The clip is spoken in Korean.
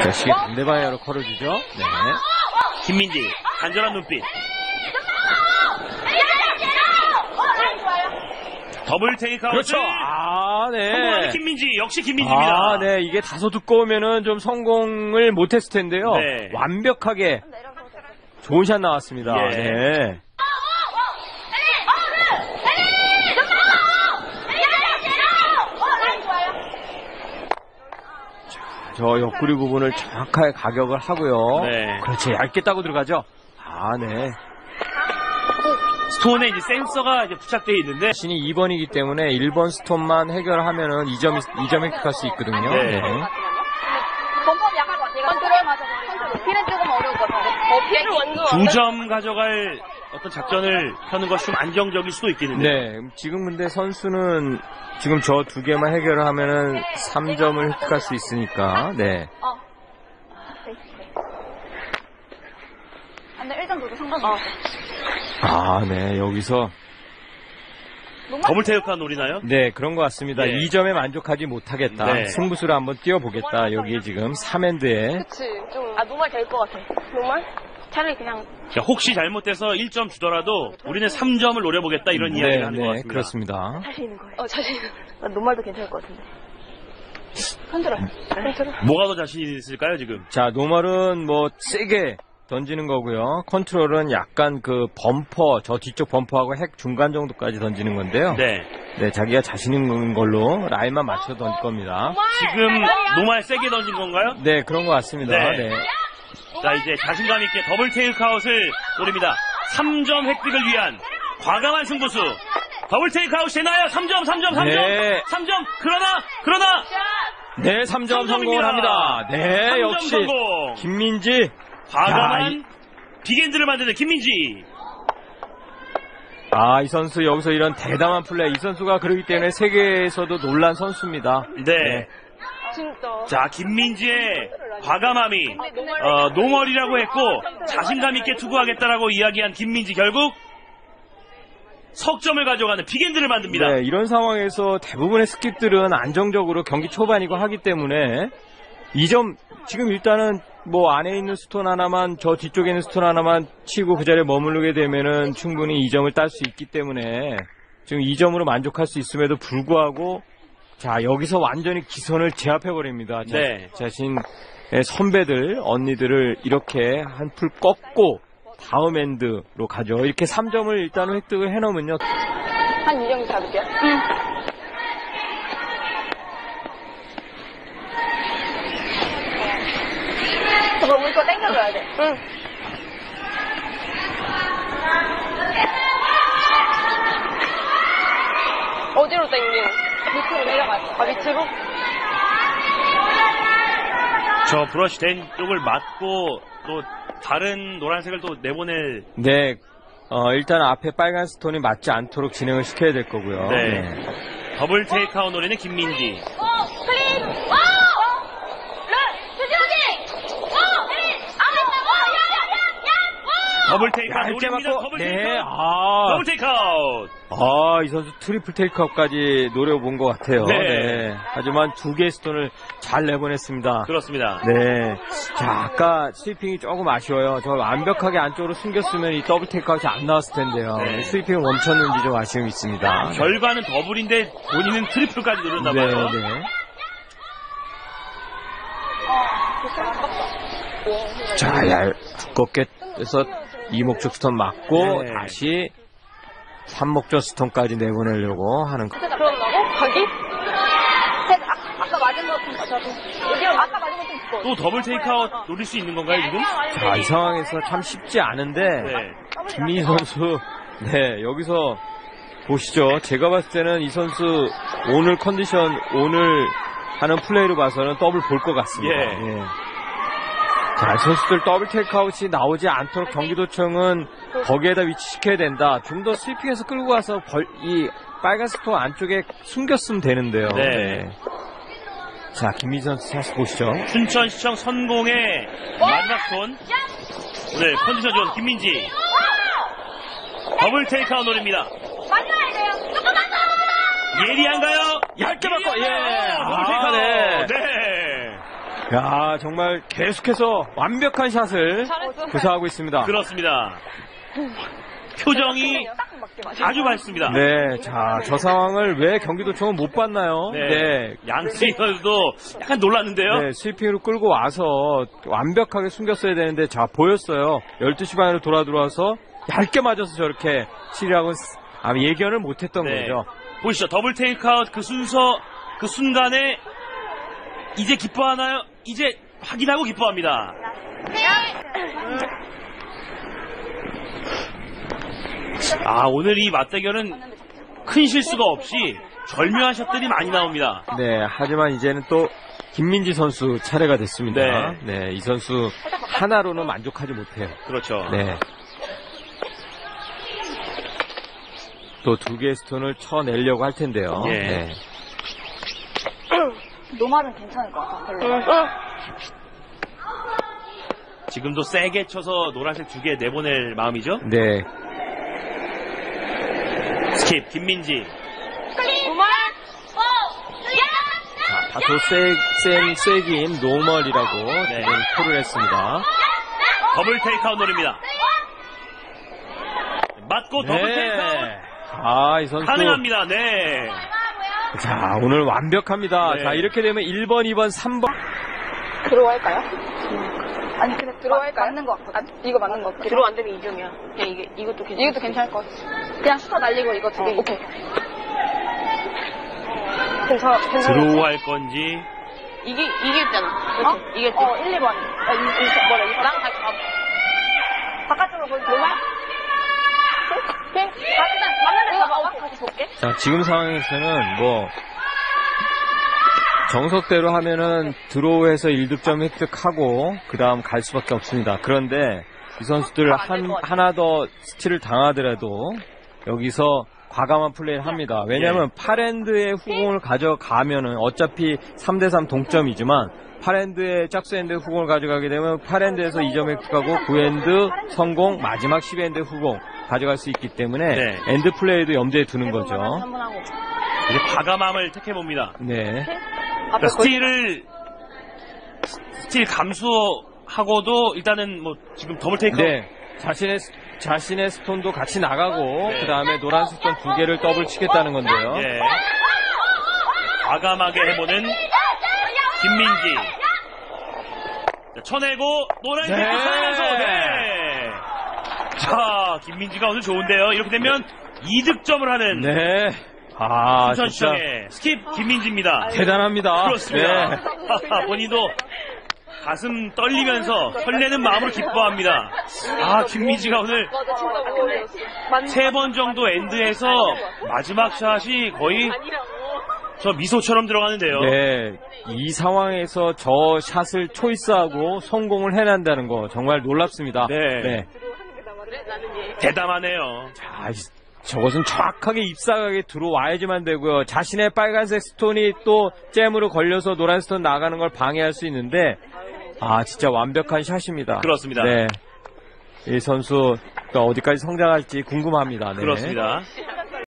자, 시계 반대 방향으로 걸어주죠. 네. 김민지 간절한 눈빛. 더블 테이크아웃. 그렇죠. 아, 네. 성공하는 김민지. 역시 김민지입니다. 아, 네. 이게 다소 두꺼우면은 좀 성공을 못했을 텐데요. 네. 완벽하게 좋은 샷 나왔습니다. 예. 네. 저 옆구리 부분을 정확하게 가격을 하고요. 네. 그렇지. 얇게 따고 들어가죠. 아, 네. 스톤에 이제 센서가 이제 부착되어 있는데 신이 2번이기 때문에 1번 스톤만 해결하면은 2점 획득할 수 있거든요. 네. 네. 범퍼는 약할 것 같아요. 컨트롤 맞아. 피는 조금 어려울 것 같은데. 피를 완전. 2점 가져갈 어떤 작전을 펴는 것이 좀 안정적일 수도 있겠는데. 네. 지금 근데 선수는 지금 저 두 개만 해결을 하면은 3점을 획득할 수 있으니까. 네. 근데 1점 줘도 상관없어. 아, 네. 여기서 더블 테이크아웃 노리나요? 네, 그런 것 같습니다. 네. 2점에 만족하지 못하겠다. 네. 승부수를 한번 띄워보겠다. 여기 지금 3엔드에. 그치. 좀. 노말 될 것 같아. 노말? 차라리 그냥. 자, 혹시 잘못돼서 1점 주더라도 우리는 3점을 노려보겠다 이런 이야기를 하는 것 같습니다. 그렇습니다. 자신 있는 거예요. 자신 있는 거예요. 노말도 괜찮을 것 같은데. 컨트롤. 뭐가 더 자신 있을까요, 지금? 자, 노멀은 뭐 세게 던지는 거고요. 컨트롤은 약간 그 범퍼, 저 뒤쪽 범퍼하고 핵 중간 정도까지 던지는 건데요. 네. 네, 자기가 자신 있는 걸로 라인만 맞춰 던질 겁니다. 지금 노말 세게 던진 건가요? 네, 그런 것 같습니다. 네. 네. 자, 이제 자신감 있게 더블 테이크아웃을 노립니다. 3점 획득을 위한 과감한 승부수. 더블 테이크아웃 되나요? 3점. 네. 3점. 그러나. 네, 3점 3점입니다. 성공을 합니다. 네, 3점 역시 성공. 김민지. 과감한 빅엔드를 만드는 김민지. 이 선수 여기서 이런 대담한 플레이. 이 선수가 그러기 때문에 세계에서도 놀란 선수입니다. 네. 진짜. 자, 김민지의 과감함이 노멀이라고 했고 자신감 있게 투구하겠다라고 이야기한 김민지 결국 석점을 가져가는 빅엔드를 만듭니다. 네, 이런 상황에서 대부분의 스킵들은 안정적으로 경기 초반이고 하기 때문에 2점 지금 일단은 뭐 안에 있는 스톤 하나만 저 뒤쪽에 있는 스톤 하나만 치고 그 자리에 머무르게 되면은 충분히 2점을 딸 수 있기 때문에 지금 2점으로 만족할 수 있음에도 불구하고 자 여기서 완전히 기선을 제압해 버립니다. 네. 자신의 선배들 언니들을 이렇게 한 풀 꺾고 다음 엔드로 가죠. 이렇게 3점을 일단 획득을 해놓으면요. 한 2점 잡을게요. 저거 우리 거 땡겨줘야 돼. 응. 어디로 땡겨? 밑으로 내려가요. 밑으로? 저 브러쉬 된 쪽을 맞고 또 다른 노란색을 또 내보낼. 네, 일단 앞에 빨간 스톤이 맞지 않도록 진행을 시켜야 될 거고요. 네. 더블 테이크아웃 노리는 김민지. 클린! 더블 테이크아웃 얇게 노립니다. 맞고, 더블 네, 테이크아웃. 더블 테이크아웃. 이 선수 트리플 테이크아웃까지 노려본 것 같아요. 네. 네. 하지만 두 개의 스톤을 잘 내보냈습니다. 그렇습니다. 네. 자, 아까 스위핑이 조금 아쉬워요. 저 완벽하게 안쪽으로 숨겼으면 이 더블 테이크아웃이 안 나왔을 텐데요. 네. 스위핑이 멈췄는지 좀 아쉬움이 있습니다. 결과는 더블인데 본인은 트리플까지 누른다 봐요. 네. 자, 두껍게 해서 이목적 스톤 맞고 네. 다시 삼목적 스톤까지 내보내려고 하는 거. 그런다고? 가기? 아까 맞은 것 같은 거 저도. 아까 맞은 것 같은 거. 또 더블 테이크아웃 노릴 수 있는 건가요, 지금? 자, 이 상황에서 참 쉽지 않은데 네. 김민희 선수 네, 여기서 보시죠. 제가 봤을 때는 이 선수 오늘 컨디션 오늘 하는 플레이로 봐서는 더블 볼 것 같습니다. 예. 자, 선수들 더블 테이크아웃이 나오지 않도록 경기도청은 거기에다 위치시켜야 된다. 좀 더 스위핑해서 끌고 가서 이 빨간 스톤 안쪽에 숨겼으면 되는데요. 네. 자, 김민희 선수 사실 보시죠. 춘천시청 선공의 마지막 손. 오늘 컨디션 좋은 김민지. 더블 테이크아웃 노립니다. 맞아야 돼요. 조금만 더! 예리한가요? 얇게 맞고, 예. 더블 테이크아웃. 네. 네. 야, 정말 계속해서 완벽한 샷을 구사하고 있습니다. 그렇습니다. 표정이 아주 밝습니다. 네, 자, 저 상황을 왜 경기도청은 못 봤나요? 네. 양승희 선수도 약간 놀랐는데요. 네, 스위핑으로 끌고 와서 완벽하게 숨겼어야 되는데, 자, 보였어요. 12시 반으로 들어와서 얇게 맞아서 저렇게 치리하고 예견을 못했던 네. 거죠. 보시죠. 더블 테이크아웃 그 순간에 이제 기뻐하나요? 이제 확인하고 기뻐합니다. 오늘 이 맞대결은 큰 실수가 없이 절묘한 샷들이 많이 나옵니다. 네, 하지만 이제는 또 김민지 선수 차례가 됐습니다. 네. 네, 이 선수 하나로는 만족하지 못해요. 그렇죠. 네. 또 2개의 스톤을 쳐내려고 할 텐데요. 예. 네. 노말은 괜찮을 것 같아. 별로. 지금도 세게 쳐서 노란색 2개 내보낼 마음이죠. 네. 스킵 김민지. 자, 다소 세긴 노멀이라고 네. 지금 표를 했습니다. 더블 테이크아웃 노립니다. 맞고 더블 테이크아웃 이 선수. 가능합니다. 네. 자, 오늘 완벽합니다. 네. 자, 이렇게 되면 1번, 2번, 3번. 들어갈까요? 아니, 근데 들어갈까요? 맞는 것 같거든. 이거 맞는 것 같아. 들어 안 되면 2점이야. 그냥 이것도 괜찮아. 이것도 괜찮을 것 같아. 그냥 슈터 날리고 이거 2개. 오케이. 괜찮아. 드로우 할 건지. 이겼잖아. 어? 그렇지? 이겼지? 1, 2번. 뭐라, 이거? 나랑 같이 가봐. 바깥쪽으로 보여줘. 노말? 오케이. 맞는 데서 봐봐. 다시 볼게. 자, 지금 상황에서는 정석대로 하면은 드로우해서 1득점 획득하고 그 다음 갈 수밖에 없습니다. 그런데 이 선수들 하나 더 스틸을 당하더라도 여기서 과감한 플레이를 합니다. 왜냐하면 8엔드의 후공을 가져가면은 어차피 3대3 동점이지만 8엔드의 짝수엔드 후공을 가져가게 되면 8엔드에서 2점 획득하고 9엔드 성공, 마지막 10엔드 후공 가져갈 수 있기 때문에 네. 엔드 플레이도 염두에 두는 거죠. 이제 과감함을 택해봅니다. 네. 그러니까 스틸 감수하고도 일단은 지금 더블 테이크아웃. 네. 자신의 스톤도 같이 나가고 그 다음에 노란 스톤 2개를 더블 치겠다는 건데요. 예. 과감하게 해보는 김민지. 자, 쳐내고 노란색 네. 하면서 네. 자, 김민지가 오늘 좋은데요. 이렇게 되면 2득점을 하는 네. 진짜 순천시청의 스킵 김민지입니다. 대단합니다. 그렇습니다. 네. 본인도 가슴 떨리면서 설레는 마음으로 기뻐합니다. 김민지가 오늘 맞아, 3번 정도 엔드에서 마지막 샷이 거의 저 미소처럼 들어가는데요. 네. 이 상황에서 저 샷을 초이스하고 성공을 해낸다는 거 정말 놀랍습니다. 네. 대담하네요. 자, 저것은 정확하게 잎사각에 들어와야지만 되고요. 자신의 빨간색 스톤이 또 잼으로 걸려서 노란 스톤 나가는 걸 방해할 수 있는데 진짜 완벽한 샷입니다. 그렇습니다. 네. 이 선수 또 어디까지 성장할지 궁금합니다. 네. 그렇습니다.